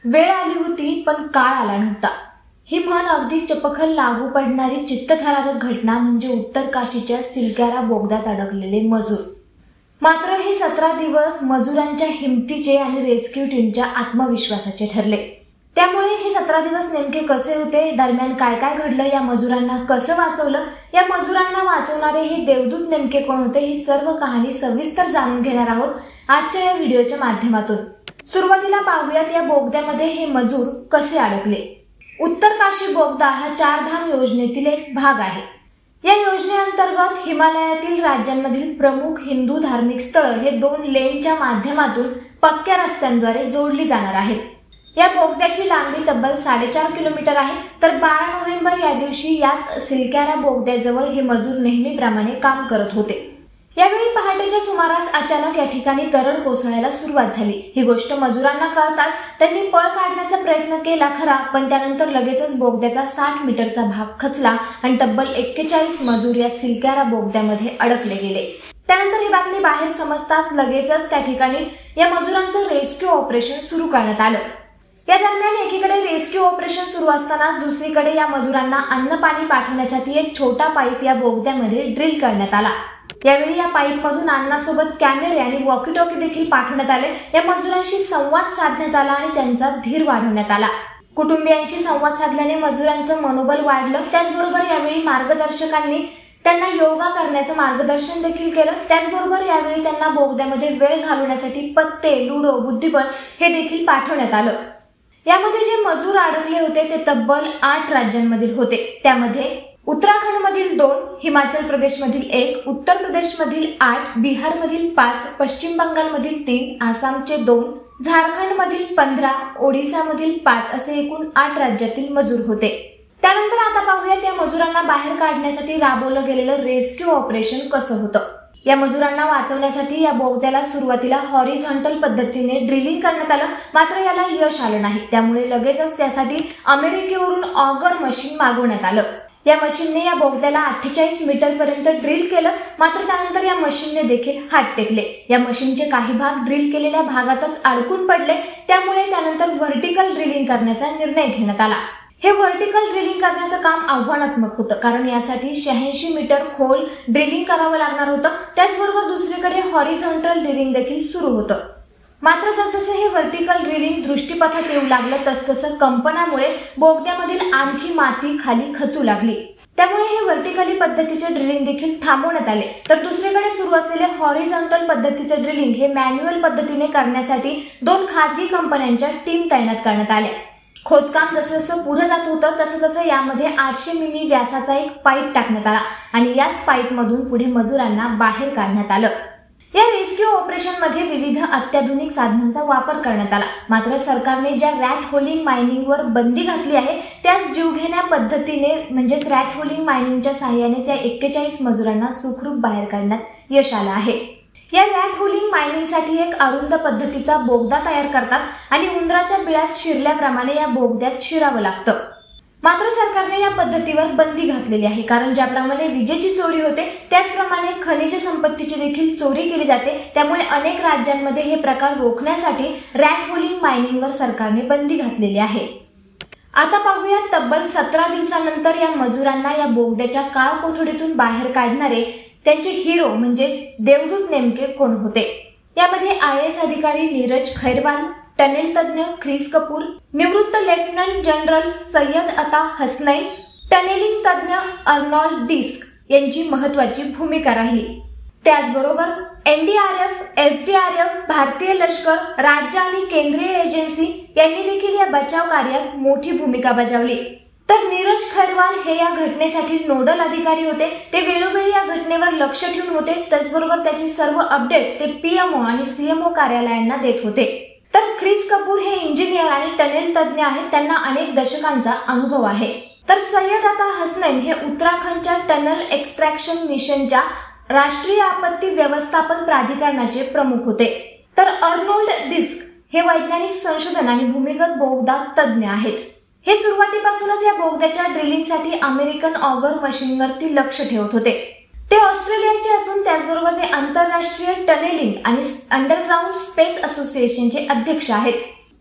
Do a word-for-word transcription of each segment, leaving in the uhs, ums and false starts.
वेळ आली होती पण काळ आला नव्हता. ही म्हण अगदी चपखल लागू पडणारी चित्तथरारक घटना म्हणजे उत्तर काशीच्या सिलक्यारा बोगद्यात अडकलेले मजूर. मात्र हे सतरा दिवस मजुरांच्या हिमतीचे आणि रेस्क्यू टीमच्या आत्मविश्वासाचे ठरले. त्यामुळे हे सतरा दिवस नेमके कसे होते, दरम्यान काय काय घडलं, या मजुरांना कसं वाचवलं, या मजुरांना वाचवणारे हे देवदूत नेमके कोण होते, ही सर्व कहाणी सविस्तर जाणून घेणार आहोत आजच्या या व्हिडिओच्या माध्यमातून. सुरुवातीला पाहूयात या बोगद्यामध्ये हे मजूर कसे अडकले. उत्तर काशी बोगदा हा चारधाम योजनेतील एक भाग आहे. या योजनेअंतर्गत हिमालयातील राज्यांमधील प्रमुख हिंदू धार्मिक स्थळं हे दोन लेनच्या माध्यमातून पक्क्या रस्त्यांद्वारे जोडली जाणार आहेत. या बोगद्याची लांबी तब्बल साडेचार किलोमीटर आहे. तर बारा नोव्हेंबर या दिवशी याच सिलक्यारा बोगद्याजवळ हे मजूर नेहमीप्रमाणे काम करत होते. यावेळी पहाटेच्या सुमारास अचानक या ठिकाणी दरड कोसळायला सुरुवात झाली. ही गोष्ट मजुरांना कळताच त्यांनी पळ काढण्याचा प्रयत्न केला खरा, पण त्यानंतर लगेचच बोगद्याचा साठ मीटरचा भाग खचला आणि तब्बल एक्केचाळीस मजूर या सिलक्यारा बोगद्यामध्ये अडकले गेले. त्यानंतर ही बातमी बाहेर समजताच लगेचच त्या ठिकाणी या मजुरांचं रेस्क्यू ऑपरेशन सुरू करण्यात आलं. या दरम्यान एकीकडे रेस्क्यू ऑपरेशन सुरू असतानाच दुसरीकडे या मजुरांना अन्न पाणी पाठवण्यासाठी एक छोटा पाईप या बोगद्यामध्ये ड्रिल करण्यात आला. यावेळी या पाईप मधून अन्नासोबत कॅमेरे आणि वॉकी टॉकी देखील पाठवण्यात आले. या मजुरांशी संवाद साधण्यात आला आणि त्यांचा धीर वाढवण्यात आला. कुटुंबियांशी संवाद साधल्याने मजुरांचं मनोबल वाढलं. त्याचबरोबर यावेळी मार्गदर्शकांनी त्यांना योगा करण्याचं मार्गदर्शन देखील केलं. त्याचबरोबर यावेळी त्यांना बोगद्यामध्ये वेळ घालवण्यासाठी पत्ते, लुडो, बुद्धिबळ हे देखील पाठवण्यात आलं. यामध्ये जे मजूर अडकले होते ते तब्बल आठ राज्यांमधील होते. त्यामध्ये उत्तराखंडमधील दोन, हिमाचल प्रदेशमधील एक, उत्तर प्रदेशमधील आठ, बिहारमधील पाच, पश्चिम बंगालमधील तीन, आसामचे दोन, झारखंडमधील पंधरा, ओडिसामधील पाच असे एकूण आठ राज्यातील मजूर होते. त्यानंतर आता पाहूयात या मजुरांना बाहेर काढण्यासाठी राबवलं गेलेलं रेस्क्यू ऑपरेशन कसं होतं. या मजुरांना वाचवण्यासाठी या बोगद्याला सुरुवातीला हॉरिझॉन्टल पद्धतीने ड्रिलिंग करण्यात आलं. मात्र याला यश आलं नाही. त्यामुळे लगेचच त्यासाठी अमेरिकेवरून ऑगर मशीन मागवण्यात आलं. या मशीनने या बोगद्याला अठ्ठेचाळीस मीटर पर्यंत ड्रिल केलं. मात्र त्यानंतर या मशीनने देखील हात टेकले. या मशीनचे काही भाग ड्रिल केलेल्या भागातच अडकून पडले. त्यामुळे त्यानंतर व्हर्टिकल ड्रिलिंग करण्याचा निर्णय घेण्यात आला. हे व्हर्टिकल ड्रिलिंग करण्याचं काम आव्हानात्मक होतं, कारण यासाठी शहाऐंशी मीटर खोल ड्रिलिंग करावं लागणार होतं. त्याचबरोबर दुसरीकडे हॉरिझॉन्टल ड्रिलिंग देखील सुरू होतं. मात्र जसजसं हे व्हर्टिकल ड्रिलिंग दृष्टीपथात येऊ लागलं तसतसं कंपनामुळे बोगद्यामधील आणखी माती खाली खचू लागली. त्यामुळे हे व्हर्टिकली पद्धतीचे ड्रिलिंग देखील थांबवण्यात आले. तर दुसरीकडे सुरू असलेले हॉरिझॉन्टल पद्धतीचे ड्रिलिंग हे मॅन्युअल पद्धतीने करण्यासाठी दोन खासगी कंपन्यांच्या टीम तैनात करण्यात आल्या. खोदकाम जसं जसं पुढे जात होतं तसं तसं यामध्ये आठशे मिमी व्यासाचा एक पाईप टाकण्यात आला आणि याच पाईप मधून पुढे मजुरांना बाहेर काढण्यात आलं. या रेस्क्यू ऑपरेशन मध्ये विविध अत्याधुनिक साधनांचा वापर करण्यात आला. मात्र सरकारने ज्या रॅट होलिंग मायनिंगवर बंदी घातली आहे त्याच जीवघेण्या पद्धतीने म्हणजेच रॅट होलिंग मायनिंगच्या साहाय्याने या एक्केचाळीस मजुरांना सुखरूप बाहेर काढण्यात यश आलं आहे. या रॅट होलिंग मायनिंगसाठी एक अरुंद पद्धतीचा बोगदा तयार करतात आणि उंदराच्या बिळात शिरल्याप्रमाणे या बोगद्यात शिरावं लागतं. मात्र सरकारने या पद्धतीवर बंदी घातलेली आहे, कारण ज्याप्रमाणे विजेची चोरी होते त्याचप्रमाणे खनिज संपत्तीची देखील चोरी केली जाते. त्यामुळे अनेक राज्यांमध्ये हे प्रकार रोखण्यासाठी रॅट होलिंग मायनिंगवर सरकारने बंदी घातलेली आहे. आता पाहूया तब्बल सतरा दिवसानंतर या मजुरांना या बोगद्याच्या काळ कोठडीतून बाहेर काढणारे त्यांचे हिरो म्हणजेच देवदूत नेमके कोण होते. यामध्ये आय ए एस अधिकारी नीरज खैरवाल, टनेल तज्ञ ख्रिस कपूर, निवृत्त lieutenant general Syed Ata Hasnain, tunnelling तज्ञ अर्नॉल्ड डिस्क यांची महत्वाची भूमिका राहिली. त्याचबरोबर N D R F, S D R F, भारतीय लष्कर, राज्य आणि केंद्रीय एजन्सी यांनी देखील या बचाव कार्यात मोठी भूमिका बजावली. तर नीरज खैरवाल हे या घटनेसाठी नोडल अधिकारी होते. ते वेळोवेळी या घटनेवर लक्ष ठेवून होते. त्याचबरोबर त्याची सर्व अपडेट ते पीएमओ आणि सीएमओ कार्यालयांना देत होते. तर ख्रिस कपूर हे इंजिनियर आणि टनेल तज्ञ आहेत. त्यांना अनेक दशकांचा अनुभव आहे. तर सय्यद अता हसनैन हे उत्तराखंडच्या टनल एक्स्ट्रॅक्शन मिशनच्या राष्ट्रीय आपत्ती व्यवस्थापन प्राधिकरणाचे प्रमुख होते. तर अर्नोल्ड डिस्क हे वैज्ञानिक संशोधन आणि भूमिगत बोगदा तज्ञ आहेत. हे सुरुवातीपासूनच या बोगद्याच्या ड्रिलिंगसाठी अमेरिकन ऑगर मशीनवरती लक्ष ठेवत होते. ते ऑस्ट्रेलियाचे असून त्याचबरोबर ते आंतरराष्ट्रीय टनेलिंग आणि अंडरग्राउंड स्पेस असोसिएशनचे अध्यक्ष आहेत.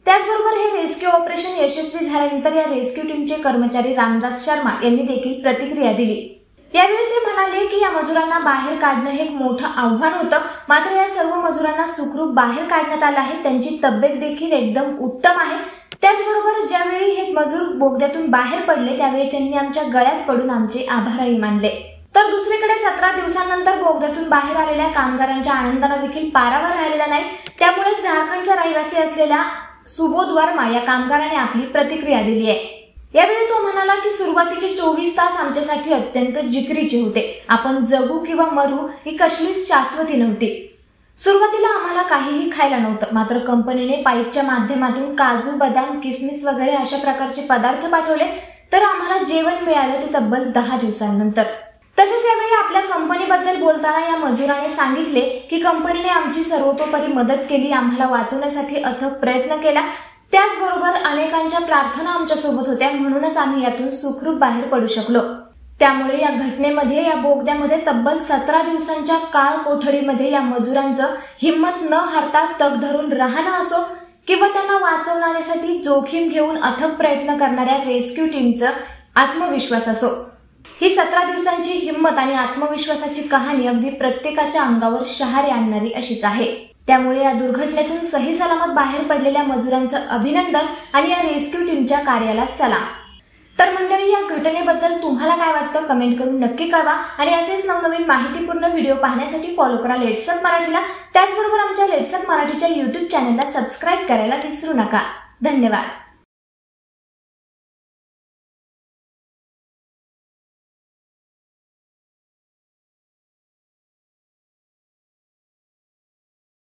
त्याचबरोबर हे रेस्क्यू ऑपरेशन यशस्वी झाल्यानंतर या रेस्क्यू टीमचे कर्मचारी रामदास शर्मा यांनी देखील प्रतिक्रिया दिली। यावेळी ते म्हणाले की या मजुरांना बाहेर काढणं हे एक मोठं आव्हान होतं, मात्र या सर्व मजुरांना सुखरूप बाहेर काढण्यात आलं आहे। त्यांची तब्येत देखील एकदम उत्तम आहे। त्याचबरोबर ज्यावेळी हे मजूर बोगद्यातून बाहेर पडले त्यावेळी त्यांनी आमच्या गळ्यात पडून आमचे आभारही मानले। तर दुसरीकडे सतरा दिवसांनंतर बोगद्यातून बाहेर आलेल्या कामगारांच्या आनंदाला देखील पारावर राहिलेला नाही। त्यामुळे झारखंडचा रहिवासी असलेल्या सुबोध वर्मा या कामगाराने आपली प्रतिक्रिया दिली आहे। यावेळी तो म्हणाला की सुरुवातीचे चोवीस तास आमच्यासाठी अत्यंत जिकरीचे होते। आपण जगू किंवा मरू ही कसलीच शाश्वती नव्हती। सुरुवातीला आम्हाला काहीही खायला नव्हतं, मात्र कंपनीने पाईपच्या माध्यमातून काजू, बदाम, किसमिस वगैरे अशा प्रकारचे पदार्थ पाठवले, तर आम्हाला जेवण मिळालं ते तब्बल दहा दिवसांनंतर। तसेच यावेळी आपल्या कंपनीबद्दल बोलताना या मजुराने सांगितले की कंपनीने आमची सर्वतोपरी मदत केली, आम्हाला वाचवण्यासाठी अथक प्रयत्न केला। त्याचबरोबर अनेकांच्या प्रार्थना आमच्या सोबत होत्या, म्हणूनच आम्ही यातून सुखरूप बाहेर पडू शकलो। त्यामुळे या घटनेमध्ये या बोगद्यामध्ये तब्बल सतरा दिवसांच्या काळ कोठडीमध्ये या मजुरांचं हिम्मत न हारता तग धरून राहणं असो किंवा त्यांना वाचवण्यासाठी जोखीम घेऊन अथक प्रयत्न करणाऱ्या रेस्क्यू टीमचं आत्मविश्वास असो, ही सतरा दिवसांची हिम्मत आणि आत्मविश्वासाची कहाणी अगदी प्रत्येकाच्या अंगावर शहारे आणणारी अशीच आहे। त्यामुळे या दुर्घटनेतून सही सलामत बाहेर पडलेल्या मजुरांचं अभिनंदन आणि या रेस्क्यू टीमच्या कार्याला सलाम। तर मंडळी, या घटनेबद्दल तुम्हाला काय वाटतं कमेंट करून नक्की कळवा आणि असेच नवनवीन माहितीपूर्ण व्हिडिओ पाहण्यासाठी फॉलो करा लेट्सअप मराठीला। त्याचबरोबर आमच्या लेट्सअप मराठीच्या यूट्यूब चॅनलला सबस्क्राईब करायला विसरू नका। धन्यवाद।